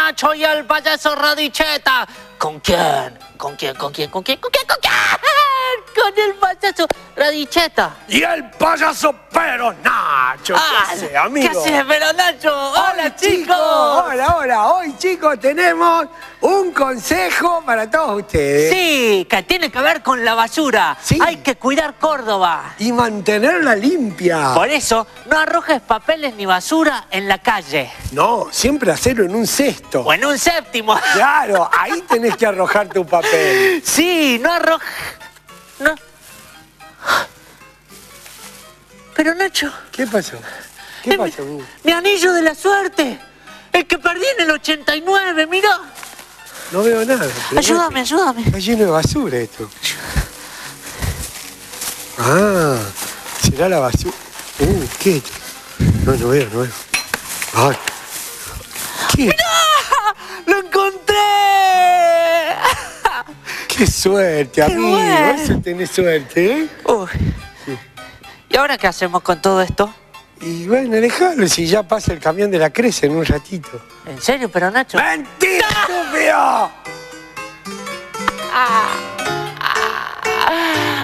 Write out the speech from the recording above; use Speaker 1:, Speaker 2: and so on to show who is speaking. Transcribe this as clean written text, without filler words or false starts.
Speaker 1: Nacho y el payaso Radicheta. ¿Con quién? ¿Con quién? ¿Con quién? ¿Con quién? ¿Con quién? ¿Con quién? Con el payaso Radicheta.
Speaker 2: Y el payaso Pero Nacho. ¿Qué hace, amigo?
Speaker 1: ¿Qué haces, Pero Nacho? Hola, chicos.
Speaker 2: Hola, hola. Hoy, chicos, tenemos un consejo para todos ustedes.
Speaker 1: Sí, que tiene que ver con la basura.
Speaker 2: Sí.
Speaker 1: Hay que cuidar Córdoba.
Speaker 2: Y mantenerla limpia.
Speaker 1: Por eso, no arrojes papeles ni basura en la calle.
Speaker 2: No, siempre hacerlo en un cesto.
Speaker 1: O en un séptimo.
Speaker 2: Claro, ahí tenés que arrojar tu papel.
Speaker 1: Sí, no arrojes... No. Pero Nacho...
Speaker 2: ¿Qué pasó? ¿Qué pasó?
Speaker 1: Mi anillo de la suerte. El que perdí en el 89, mirá.
Speaker 2: No veo nada.
Speaker 1: Ayúdame, ayúdame.
Speaker 2: Está lleno de basura esto. Ah, será la basura. ¿Qué? No veo. Ay. ¿Qué?
Speaker 1: ¡Mirá! ¡Lo encontré!
Speaker 2: ¡Qué suerte, amigo!
Speaker 1: bueno.
Speaker 2: Eso tenés suerte, ¿eh?
Speaker 1: Uy. ¿Y ahora qué hacemos con todo esto?
Speaker 2: Y bueno, dejalo, si ya pasa el camión de la Crece en un ratito.
Speaker 1: ¿En serio, Pero Nacho?
Speaker 2: ¡Mentira, estúpido!